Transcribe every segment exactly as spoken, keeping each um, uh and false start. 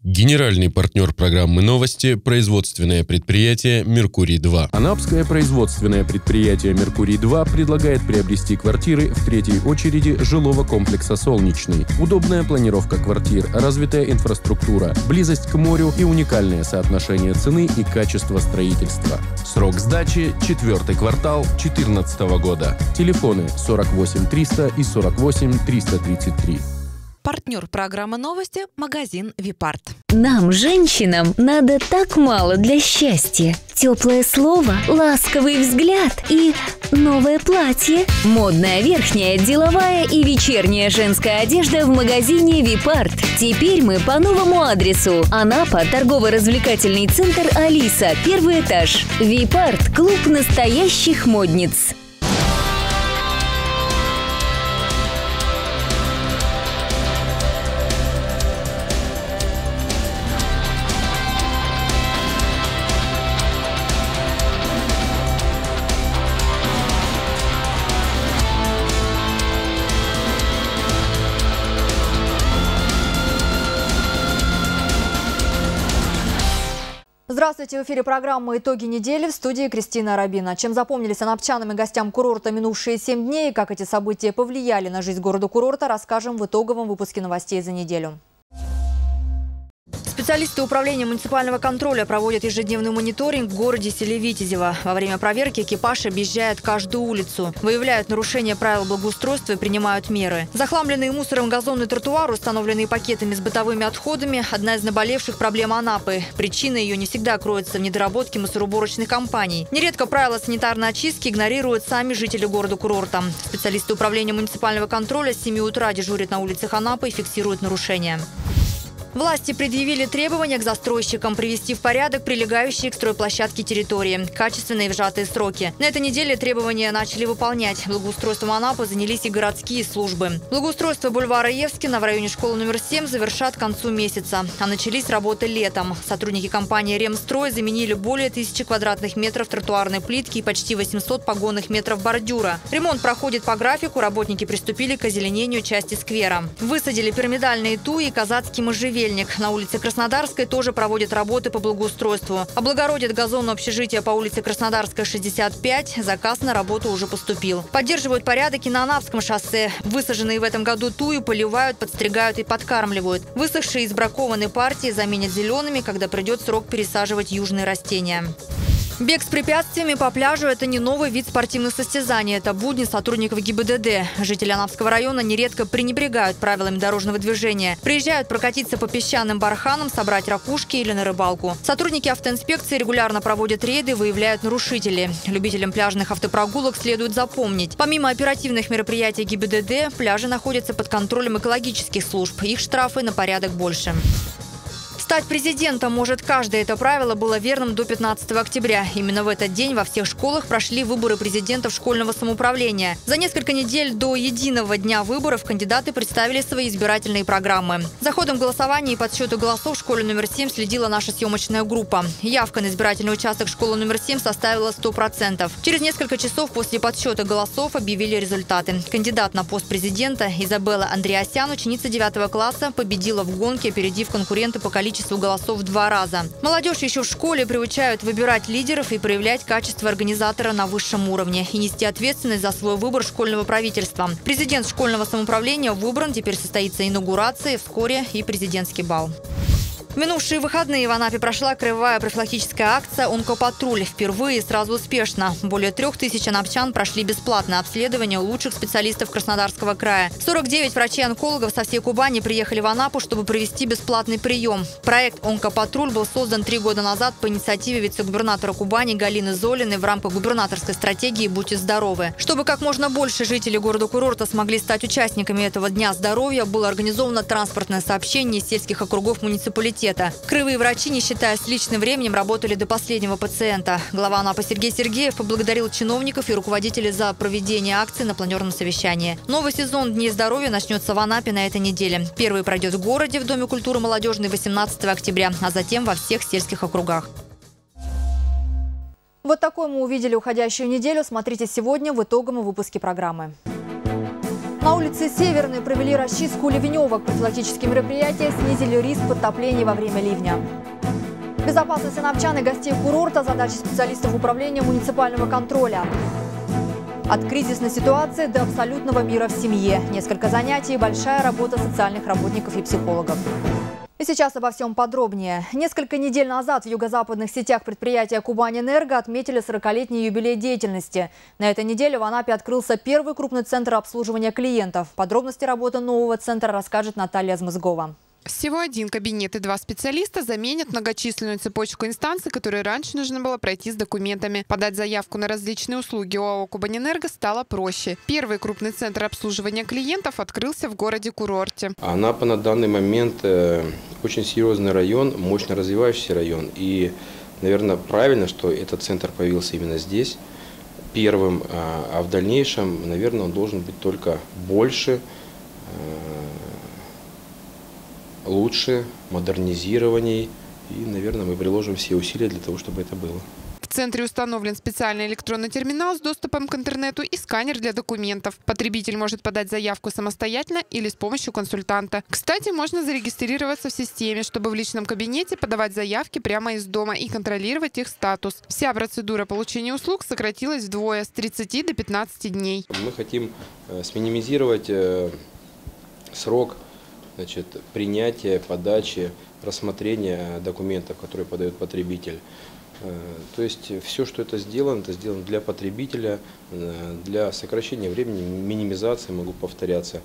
Генеральный партнер программы «Новости» – производственное предприятие «Меркурий-два». Анапское производственное предприятие «Меркурий-два» предлагает приобрести квартиры в третьей очереди жилого комплекса «Солнечный». Удобная планировка квартир, развитая инфраструктура, близость к морю и уникальное соотношение цены и качества строительства. Срок сдачи – четвертый квартал две тысячи четырнадцатого года. Телефоны сорок восемь триста и сорок восемь триста тридцать три. Партнер программы «Новости» – магазин «Випарт». Нам, женщинам, надо так мало для счастья. Теплое слово, ласковый взгляд и новое платье. Модная верхняя, деловая и вечерняя женская одежда в магазине «Випарт». Теперь мы по новому адресу. Анапа, торгово-развлекательный центр «Алиса», первый этаж. «Випарт» – клуб настоящих модниц. Здравствуйте! В эфире программа «Итоги недели», в студии Кристина Рабина. Чем запомнились анапчанам и гостям курорта минувшие семь дней, и как эти события повлияли на жизнь города-курорта, расскажем в итоговом выпуске новостей за неделю. Специалисты управления муниципального контроля проводят ежедневный мониторинг в городе селе Витязево. Во время проверки экипаж объезжает каждую улицу, выявляют нарушения правил благоустройства и принимают меры. Захламленные мусором газонный тротуар, установленные пакетами с бытовыми отходами – одна из наболевших проблем Анапы. Причина ее не всегда кроется в недоработке мусороуборочных компаний. Нередко правила санитарной очистки игнорируют сами жители города-курорта. Специалисты управления муниципального контроля с семи утра дежурят на улицах Анапы и фиксируют нарушения. Власти предъявили требования к застройщикам привести в порядок прилегающие к стройплощадке территории. Качественные в сжатые сроки. На этой неделе требования начали выполнять. Благоустройством Анапы занялись и городские службы. Благоустройство бульвара Евскина в районе школы номер семь завершат к концу месяца. А начались работы летом. Сотрудники компании «Ремстрой» заменили более тысячи квадратных метров тротуарной плитки и почти восемьсот погонных метров бордюра. Ремонт проходит по графику. Работники приступили к озеленению части сквера. Высадили пирамидальные туи и казацкий можжевельник. На улице Краснодарской тоже проводят работы по благоустройству. Облагородят газон общежития по улице Краснодарская, шестьдесят пять. Заказ на работу уже поступил. Поддерживают порядок и на Анапском шоссе. Высаженные в этом году туи поливают, подстригают и подкармливают. Высохшие и сбракованные партии заменят зелеными, когда придет срок пересаживать южные растения. Бег с препятствиями по пляжу – это не новый вид спортивных состязаний. Это будни сотрудников ГИБДД. Жители Анапского района нередко пренебрегают правилами дорожного движения. Приезжают прокатиться по песчаным барханам, собрать ракушки или на рыбалку. Сотрудники автоинспекции регулярно проводят рейды, выявляют нарушителей. Любителям пляжных автопрогулок следует запомнить. Помимо оперативных мероприятий ГИБДД, пляжи находятся под контролем экологических служб. Их штрафы на порядок больше. Стать президентом может каждый. Это правило было верным до пятнадцатого октября. Именно в этот день во всех школах прошли выборы президентов школьного самоуправления. За несколько недель до единого дня выборов кандидаты представили свои избирательные программы. За ходом голосования и подсчету голосов в школе номер семь следила наша съемочная группа. Явка на избирательный участок школы номер семь составила сто процентов. Через несколько часов после подсчета голосов объявили результаты. Кандидат на пост президента Изабелла Андреасян, ученица девятого класса, победила в гонке, опередив конкурента по количеству голосов в два раза. Молодежь еще в школе приучают выбирать лидеров и проявлять качество организатора на высшем уровне и нести ответственность за свой выбор школьного правительства. Президент школьного самоуправления выбран, теперь состоится инаугурация, вскоре и президентский бал. В минувшие выходные в Анапе прошла краевая профилактическая акция «Онкопатруль». Впервые и сразу успешно. Более трех тысяч анапчан прошли бесплатное обследование у лучших специалистов Краснодарского края. сорок девять врачей-онкологов со всей Кубани приехали в Анапу, чтобы провести бесплатный прием. Проект «Онкопатруль» был создан три года назад по инициативе вице-губернатора Кубани Галины Золиной в рамках губернаторской стратегии «Будьте здоровы». Чтобы как можно больше жителей города-курорта смогли стать участниками этого Дня здоровья, было организовано транспортное сообщение из сельских округов муниципалитета. Краевые врачи, не считаясь с личным временем, работали до последнего пациента. Глава Анапы Сергей Сергеев поблагодарил чиновников и руководителей за проведение акции на планерном совещании. Новый сезон Дней здоровья начнется в Анапе на этой неделе. Первый пройдет в городе в Доме культуры молодежной восемнадцатого октября, а затем во всех сельских округах. Вот такой мы увидели уходящую неделю. Смотрите сегодня в итоговом выпуске программы. На На улице Северной провели расчистку ливневок. Профилактические мероприятия снизили риск подтоплений во время ливня. Безопасность сановчан и гостей курорта – задача специалистов управления муниципального контроля. От кризисной ситуации до абсолютного мира в семье. Несколько занятий и большая работа социальных работников и психологов. И сейчас обо всем подробнее. Несколько недель назад в юго-западных сетях предприятия «Кубань-Энерго» отметили сорокалетний юбилей деятельности. На этой неделе в Анапе открылся первый крупный центр обслуживания клиентов. Подробности работы нового центра расскажет Наталья Змызгова. Всего один кабинет и два специалиста заменят многочисленную цепочку инстанций, которые раньше нужно было пройти с документами. Подать заявку на различные услуги ОАО «Кубань-Энерго» стало проще. Первый крупный центр обслуживания клиентов открылся в городе-курорте. Анапа на данный момент э, очень серьезный район, мощно развивающийся район. И, наверное, правильно, что этот центр появился именно здесь, первым. А в дальнейшем, наверное, он должен быть только больше, лучше, модернизированней, и, наверное, мы приложим все усилия для того, чтобы это было. В центре установлен специальный электронный терминал с доступом к интернету и сканер для документов. Потребитель может подать заявку самостоятельно или с помощью консультанта. Кстати, можно зарегистрироваться в системе, чтобы в личном кабинете подавать заявки прямо из дома и контролировать их статус. Вся процедура получения услуг сократилась вдвое – с тридцати до пятнадцати дней. Мы хотим сминимизировать срок Значит, принятие, подачи, рассмотрения документов, которые подает потребитель. То есть все, что это сделано, это сделано для потребителя, для сокращения времени, минимизации, могу повторяться,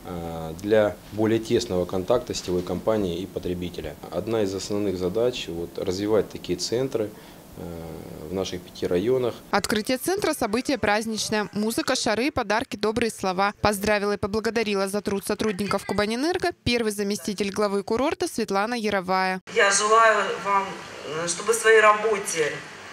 для более тесного контакта сетевой компании и потребителя. Одна из основных задач вот, развивать такие центры в наших пяти районах. Открытие центра – событие праздничное. Музыка, шары, подарки, добрые слова. Поздравила и поблагодарила за труд сотрудников «Кубань-Энерго» первый заместитель главы курорта Светлана Яровая. Я желаю вам, чтобы в своей работе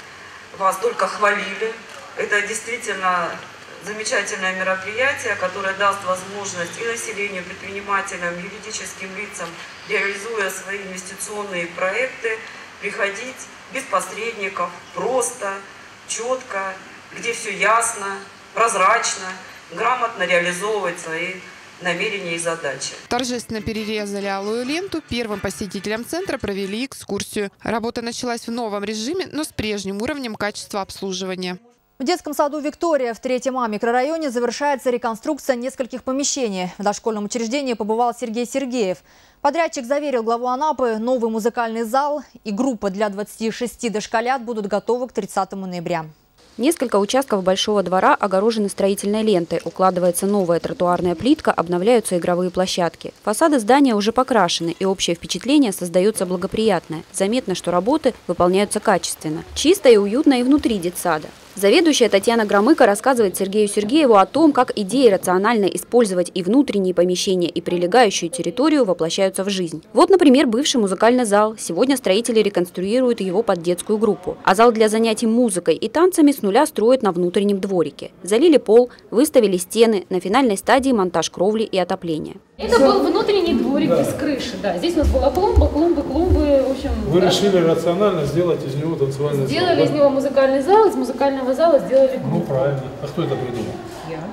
вас только хвалили. Это действительно замечательное мероприятие, которое даст возможность и населению, предпринимателям, юридическим лицам, реализуя свои инвестиционные проекты, приходить без посредников, просто, четко, где все ясно, прозрачно, грамотно реализовывать свои намерения и задачи. Торжественно перерезали алую ленту. Первым посетителям центра провели экскурсию. Работа началась в новом режиме, но с прежним уровнем качества обслуживания. В детском саду «Виктория» в третьем А микрорайоне завершается реконструкция нескольких помещений. В дошкольном учреждении побывал Сергей Сергеев. Подрядчик заверил главу Анапы, новый музыкальный зал и группа для двадцати шести дошколят будут готовы к тридцатому ноября. Несколько участков Большого двора огорожены строительной лентой, укладывается новая тротуарная плитка, обновляются игровые площадки. Фасады здания уже покрашены, и общее впечатление создается благоприятное. Заметно, что работы выполняются качественно. Чисто и уютно и внутри детсада. Заведующая Татьяна Громыко рассказывает Сергею Сергееву о том, как идеи рационально использовать и внутренние помещения, и прилегающую территорию воплощаются в жизнь. Вот, например, бывший музыкальный зал. Сегодня строители реконструируют его под детскую группу. А зал для занятий музыкой и танцами с нуля строят на внутреннем дворике. Залили пол, выставили стены, на финальной стадии монтаж кровли и отопления. Это был внутренний дворик, да, без крыши, да. Здесь у нас была клумба, клумбы, клумбы, в общем. Вы да. решили рационально сделать из него танцевальный сделали зал? Сделали из него музыкальный зал, из музыкального зала сделали клумбу. Ну правильно. А кто это придумал? Я.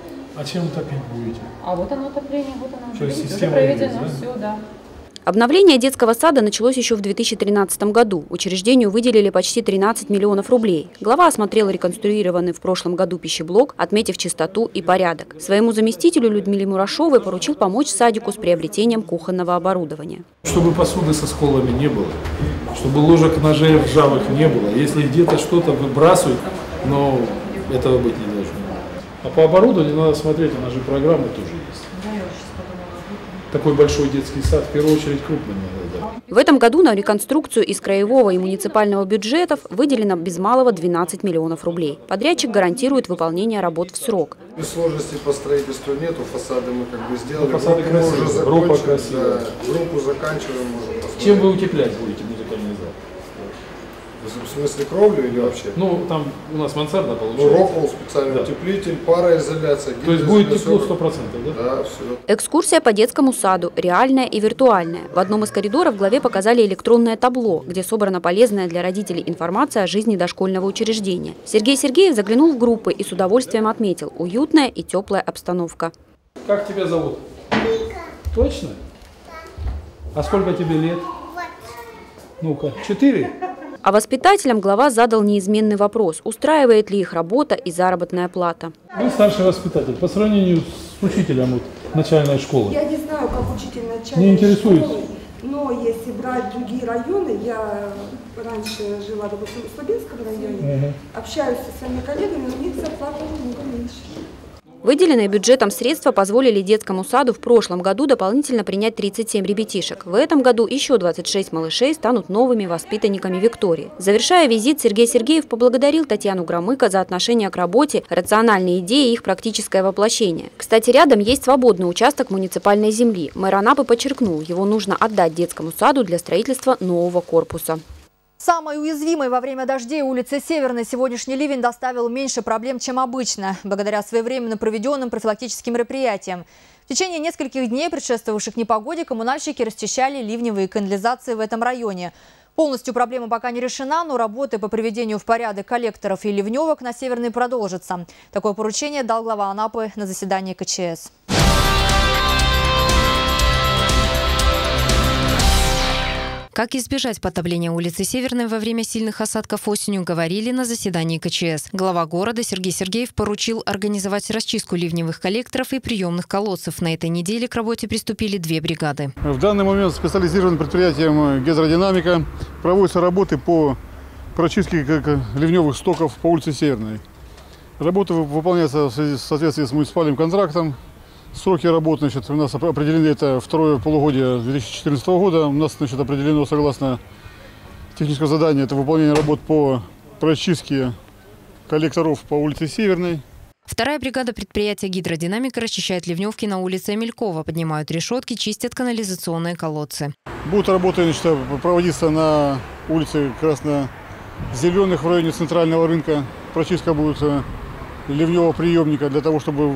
А чем топить будете? А вот оно отопление, вот оно. Что, уже система проведено, есть, да? все, да. Обновление детского сада началось еще в две тысячи тринадцатом году. Учреждению выделили почти тринадцать миллионов рублей. Глава осмотрел реконструированный в прошлом году пищеблок, отметив чистоту и порядок. Своему заместителю Людмиле Мурашовой поручил помочь садику с приобретением кухонного оборудования. Чтобы посуды со сколами не было, чтобы ложек, ножей ржавых не было. Если где-то что-то выбрасывают, но этого быть не должно. А по оборудованию надо смотреть, у нас же программы тоже есть. Такой большой детский сад, в первую очередь, крупный надо, да. В этом году на реконструкцию из краевого и муниципального бюджетов выделено без малого двенадцать миллионов рублей. Подрядчик гарантирует выполнение работ в срок. Сложностей по строительству нету, фасады мы как бы сделали. Ну, фасады группу красивые, уже группа красивая. Да, группу заканчиваем. Можем Чем вы утеплять будете музыкальный зал? В смысле кровлю или вообще? Ну, там у нас мансарда получается. Ну, рокол, специальный да. утеплитель, пароизоляция. То есть будет тепло сто процентов, да? Да, все. Экскурсия по детскому саду, реальная и виртуальная. В одном из коридоров главе показали электронное табло, где собрана полезная для родителей информация о жизни дошкольного учреждения. Сергей Сергеев заглянул в группы и с удовольствием отметил – уютная и теплая обстановка. Как тебя зовут? Точно? А сколько тебе лет? Ну-ка, четыре? А воспитателям глава задал неизменный вопрос, устраивает ли их работа и заработная плата. Вы старший воспитатель. По сравнению с учителем вот, начальной школы. Я не знаю, как учитель начальной не интересует. школы, но если брать другие районы, я раньше жила, допустим, в Слабинском районе, угу. общаюсь со своими коллегами, у них зарплата намного меньше. Выделенные бюджетом средства позволили детскому саду в прошлом году дополнительно принять тридцать семь ребятишек. В этом году еще двадцать шесть малышей станут новыми воспитанниками Виктории. Завершая визит, Сергей Сергеев поблагодарил Татьяну Громыко за отношение к работе, рациональные идеи и их практическое воплощение. Кстати, рядом есть свободный участок муниципальной земли. Мэр Анапы подчеркнул, его нужно отдать детскому саду для строительства нового корпуса. Самой уязвимой во время дождей улице Северной сегодняшний ливень доставил меньше проблем, чем обычно, благодаря своевременно проведенным профилактическим мероприятиям. В течение нескольких дней, предшествовавших непогоде, коммунальщики расчищали ливневые канализации в этом районе. Полностью проблема пока не решена, но работы по приведению в порядок коллекторов и ливневок на Северной продолжатся. Такое поручение дал глава Анапы на заседании ка че эс. Как избежать подтопления улицы Северной во время сильных осадков осенью, говорили на заседании ка че эс. Глава города Сергей Сергеев поручил организовать расчистку ливневых коллекторов и приемных колодцев. На этой неделе к работе приступили две бригады. В данный момент специализированным предприятием «Гидродинамика» проводятся работы по прочистке ливневых стоков по улице Северной. Работа выполняется в соответствии с муниципальным контрактом. Сроки работы, значит, у нас определены, это второе полугодие две тысячи четырнадцатого года. У нас, значит, определено, согласно технического задания, это выполнение работ по прочистке коллекторов по улице Северной. Вторая бригада предприятия «Гидродинамика» расчищает ливневки на улице Амелькова, поднимают решетки, чистят канализационные колодцы. Будут работы, значит, проводиться на улице Красно-Зеленых в районе центрального рынка. Прочистка будет ливневого приемника для того, чтобы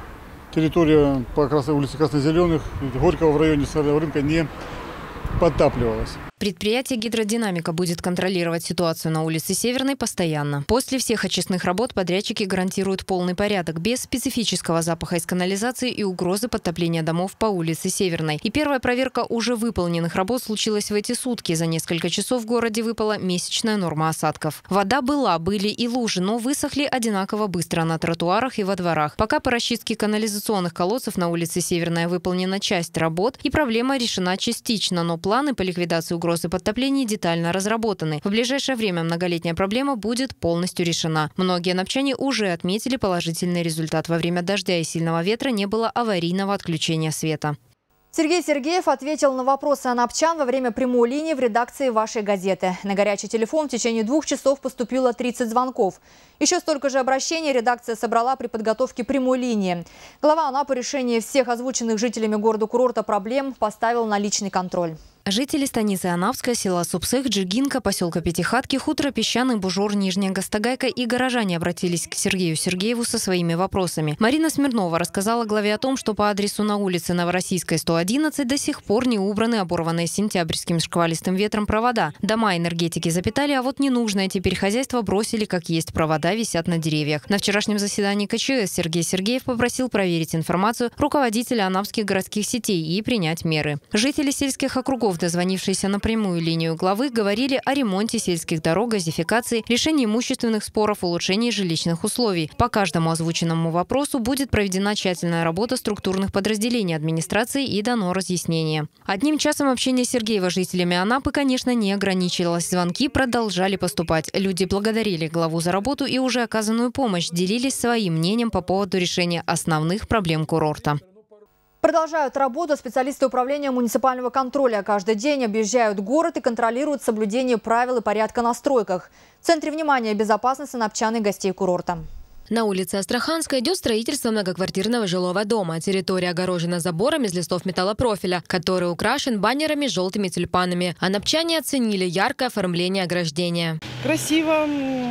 территория по улице Красно-Зеленых, Горького в районе центрального рынка не подтапливалась. Предприятие «Гидродинамика» будет контролировать ситуацию на улице Северной постоянно. После всех очистных работ подрядчики гарантируют полный порядок, без специфического запаха из канализации и угрозы подтопления домов по улице Северной. И первая проверка уже выполненных работ случилась в эти сутки. За несколько часов в городе выпала месячная норма осадков. Вода была, были и лужи, но высохли одинаково быстро на тротуарах и во дворах. Пока по расчистке канализационных колодцев на улице Северная выполнена часть работ, и проблема решена частично, но планы по ликвидации угрозы Угрозы подтопления детально разработаны. В ближайшее время многолетняя проблема будет полностью решена. Многие анапчане уже отметили положительный результат. Во время дождя и сильного ветра не было аварийного отключения света. Сергей Сергеев ответил на вопросы анапчан во время прямой линии в редакции вашей газеты. На горячий телефон в течение двух часов поступило тридцать звонков. Еще столько же обращений редакция собрала при подготовке прямой линии. Глава Анапы решение всех озвученных жителями города-курорта проблем поставил на личный контроль. Жители станицы Анапская, села Супсых, Джигинка, поселка Пятихатки, хутора Песчаный, Бужор, Нижняя Гастогайка и горожане обратились к Сергею Сергееву со своими вопросами. Марина Смирнова рассказала главе о том, что по адресу на улице Новороссийской, сто одиннадцать до сих пор не убраны оборванные сентябрьским шквалистым ветром провода. Дома энергетики запитали, а вот ненужное теперь хозяйство бросили как есть. Провода висят на деревьях. На вчерашнем заседании ка че эс Сергей Сергеев попросил проверить информацию руководителя анапских городских сетей и принять меры. Жители сельских округов, дозвонившиеся на прямую линию главы, говорили о ремонте сельских дорог, газификации, решении имущественных споров, улучшении жилищных условий. По каждому озвученному вопросу будет проведена тщательная работа структурных подразделений администрации и дано разъяснение. Одним часом общения Сергеева с жителями Анапы, конечно, не ограничилось. Звонки продолжали поступать. Люди благодарили главу за работу и уже оказанную помощь, делились своим мнением по поводу решения основных проблем курорта. Продолжают работу специалисты управления муниципального контроля. Каждый день объезжают город и контролируют соблюдение правил и порядка на стройках. В центре внимания безопасность анапчан и гостей курорта. На улице Астраханской идет строительство многоквартирного жилого дома. Территория огорожена забором из листов металлопрофиля, который украшен баннерами с желтыми тюльпанами. Анапчане оценили яркое оформление ограждения. Красиво,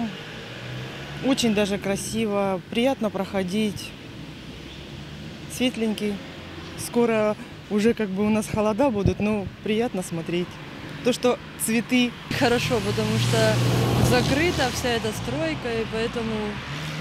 очень даже красиво, приятно проходить, светленький. Скоро уже как бы у нас холода будут, но приятно смотреть. То, что цветы. Хорошо, потому что закрыта вся эта стройка, и поэтому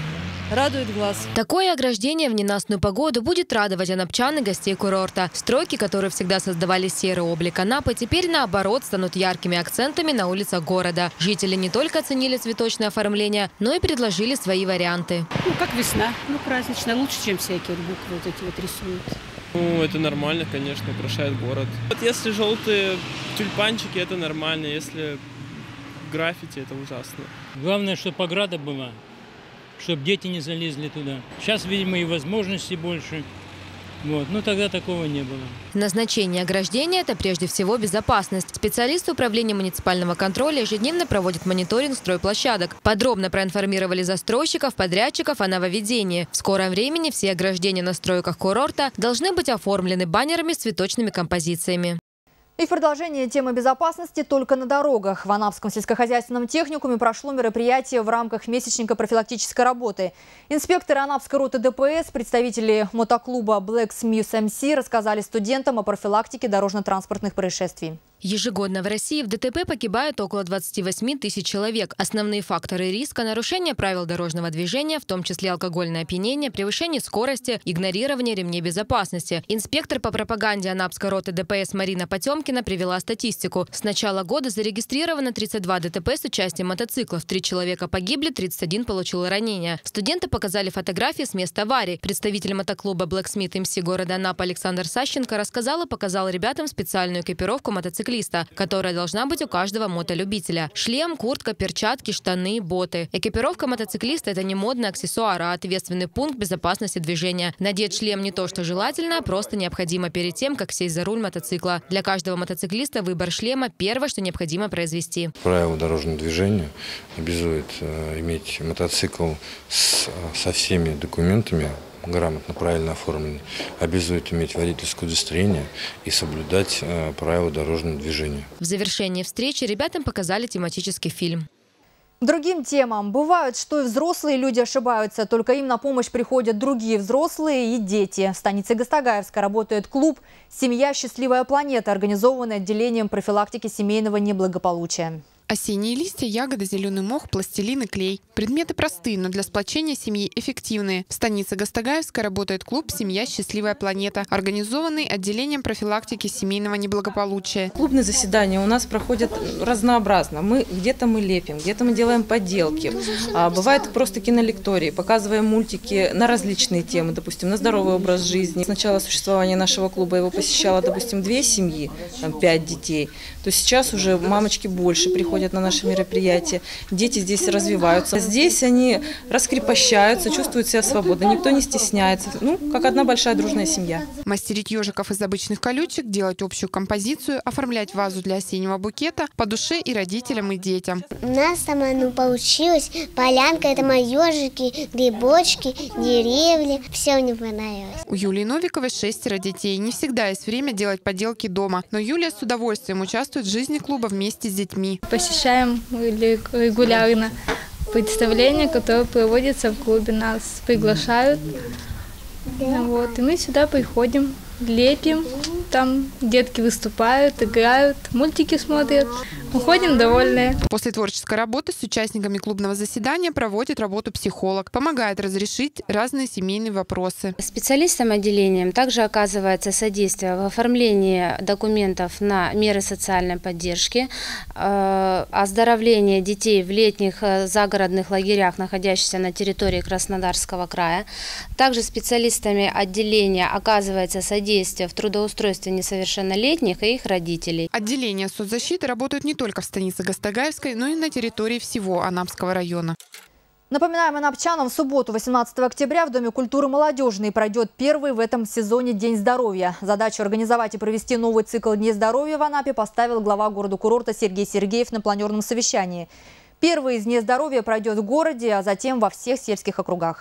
радует глаз. Такое ограждение в ненастную погоду будет радовать анапчан и гостей курорта. Стройки, которые всегда создавали серый облик Анапы, теперь наоборот станут яркими акцентами на улицах города. Жители не только оценили цветочное оформление, но и предложили свои варианты. Ну, как весна, ну, праздничная, лучше, чем всякие вот буквы вот эти вот рисуют. Ну, это нормально, конечно, украшает город. Вот если желтые тюльпанчики, это нормально, если граффити, это ужасно. Главное, чтобы ограда была, чтобы дети не залезли туда. Сейчас, видимо, и возможностей больше. Вот. Ну, тогда такого не было. Назначение ограждения – это прежде всего безопасность. Специалисты управления муниципального контроля ежедневно проводят мониторинг стройплощадок. Подробно проинформировали застройщиков, подрядчиков о нововведении. В скором времени все ограждения на стройках курорта должны быть оформлены баннерами с цветочными композициями. И в продолжение темы безопасности только на дорогах. В Анапском сельскохозяйственном техникуме прошло мероприятие в рамках месячника профилактической работы. Инспекторы Анапской роты ДПС, представители мотоклуба Black Smith эм си рассказали студентам о профилактике дорожно-транспортных происшествий. Ежегодно в России в ДТП погибают около двадцати восьми тысяч человек. Основные факторы риска – нарушение правил дорожного движения, в том числе алкогольное опьянение, превышение скорости, игнорирование ремней безопасности. Инспектор по пропаганде Анапской роты ДПС Марина Потемкина привела статистику. С начала года зарегистрировано тридцать два ДТП с участием мотоциклов. Три человека погибли, тридцать один получил ранения. Студенты показали фотографии с места аварии. Представитель мотоклуба Black Smith эм си города Анапа Александр Сащенко рассказал и показал ребятам специальную экипировку мотоциклистов, которая должна быть у каждого мотолюбителя. Шлем, куртка, перчатки, штаны, боты. Экипировка мотоциклиста – это не модный аксессуар, а ответственный пункт безопасности движения. Надеть шлем не то что желательно, а просто необходимо перед тем, как сесть за руль мотоцикла. Для каждого мотоциклиста выбор шлема – первое, что необходимо произвести. Правила дорожного движения обязуют э, иметь мотоцикл с, со всеми документами, грамотно, правильно оформлены, обязует иметь водительское удостоверение и соблюдать э, правила дорожного движения. В завершении встречи ребятам показали тематический фильм. К другим темам. Бывает, что и взрослые люди ошибаются, только им на помощь приходят другие взрослые и дети. В станице Гастагаевска работает клуб «Семья. Счастливая планета», организованный отделением профилактики семейного неблагополучия. Осенние листья, ягоды, зеленый мох, пластилин и клей. Предметы простые, но для сплочения семьи эффективные. В станице Гастагаевской работает клуб «Семья. Счастливая планета», организованный отделением профилактики семейного неблагополучия. Клубные заседания у нас проходят разнообразно. Мы где-то мы лепим, где-то мы делаем поделки. А бывает просто кинолектории, показываем мультики на различные темы, допустим, на здоровый образ жизни. С начала существования нашего клуба его посещало, допустим, две семьи, там пять детей. То сейчас уже мамочки больше приходят на наши мероприятия. Дети здесь развиваются. Здесь они раскрепощаются, чувствуют себя свободно. Никто не стесняется. Ну, как одна большая дружная семья. Мастерить ежиков из обычных колючек, делать общую композицию, оформлять вазу для осеннего букета по душе и родителям, и детям. У нас там ну, получилось. Полянка, это мои ежики, грибочки, деревья. Все мне понравилось. У Юлии Новиковой шестеро детей. Не всегда есть время делать поделки дома. Но Юлия с удовольствием участвует в жизни клуба вместе с детьми. Посещаем регулярно представления, которые проводятся в клубе. Нас приглашают. Вот, и мы сюда приходим, лепим. Там детки выступают, играют, мультики смотрят. Уходим довольные. После творческой работы с участниками клубного заседания проводит работу психолог. Помогает разрешить разные семейные вопросы. Специалистам отделением также оказывается содействие в оформлении документов на меры социальной поддержки, оздоровление детей в летних загородных лагерях, находящихся на территории Краснодарского края. Также специалистами отделения оказывается содействие в трудоустройстве несовершеннолетних и их родителей. Отделение соцзащиты работают не только в станице Гастагаевской, но и на территории всего Анапского района. Напоминаем анапчанам, в субботу, восемнадцатого октября, в Доме культуры «Молодежный» пройдет первый в этом сезоне День здоровья. Задачу организовать и провести новый цикл Дней здоровья в Анапе поставил глава города-курорта Сергей Сергеев на планерном совещании. Первый из Дней здоровья пройдет в городе, а затем во всех сельских округах.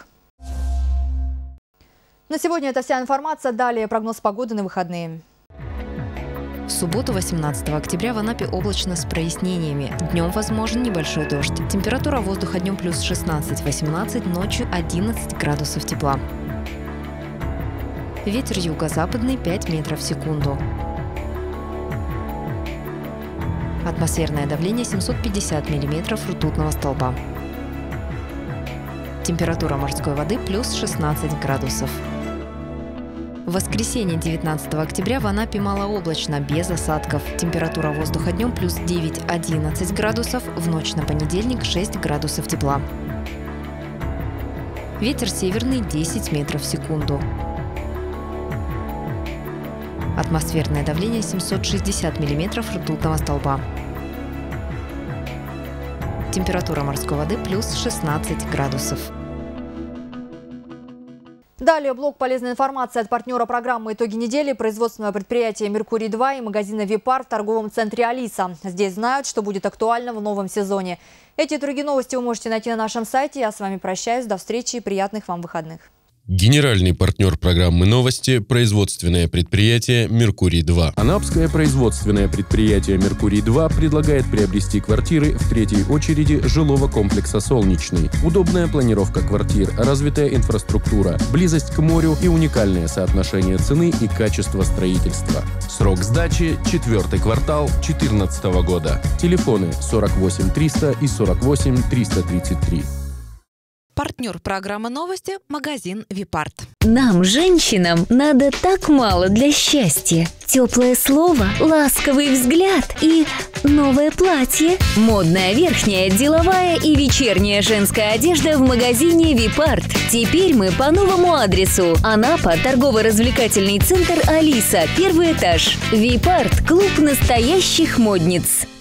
На сегодня это вся информация. Далее прогноз погоды на выходные. В субботу, восемнадцатого октября, в Анапе облачно с прояснениями. Днем возможен небольшой дождь. Температура воздуха днем плюс шестнадцать-восемнадцать, ночью одиннадцать градусов тепла. Ветер юго-западный пять метров в секунду. Атмосферное давление семьсот пятьдесят миллиметров ртутного столба. Температура морской воды плюс шестнадцать градусов. В воскресенье девятнадцатого октября в Анапе малооблачно, без осадков. Температура воздуха днем плюс девять-одиннадцать градусов, в ночь на понедельник шесть градусов тепла. Ветер северный десять метров в секунду. Атмосферное давление семьсот шестьдесят миллиметров ртутного столба. Температура морской воды плюс шестнадцать градусов. Далее блок полезной информации от партнера программы «Итоги недели» производственного предприятия «Меркурий-два» и магазина «Випар» в торговом центре «Алиса». Здесь знают, что будет актуально в новом сезоне. Эти и другие новости вы можете найти на нашем сайте. Я с вами прощаюсь. До встречи и приятных вам выходных. Генеральный партнер программы «Новости» – производственное предприятие «Меркурий-два». Анапское производственное предприятие «Меркурий-два» предлагает приобрести квартиры в третьей очереди жилого комплекса «Солнечный». Удобная планировка квартир, развитая инфраструктура, близость к морю и уникальное соотношение цены и качества строительства. Срок сдачи – четвертый квартал две тысячи четырнадцатого года. Телефоны сорок восемь триста и сорок восемь триста тридцать три. Партнер программы «Новости» – магазин «Випарт». Нам, женщинам, надо так мало для счастья. Теплое слово, ласковый взгляд и новое платье. Модная верхняя, деловая и вечерняя женская одежда в магазине «Випарт». Теперь мы по новому адресу. Анапа, торгово-развлекательный центр «Алиса», первый этаж. «Випарт» – клуб настоящих модниц.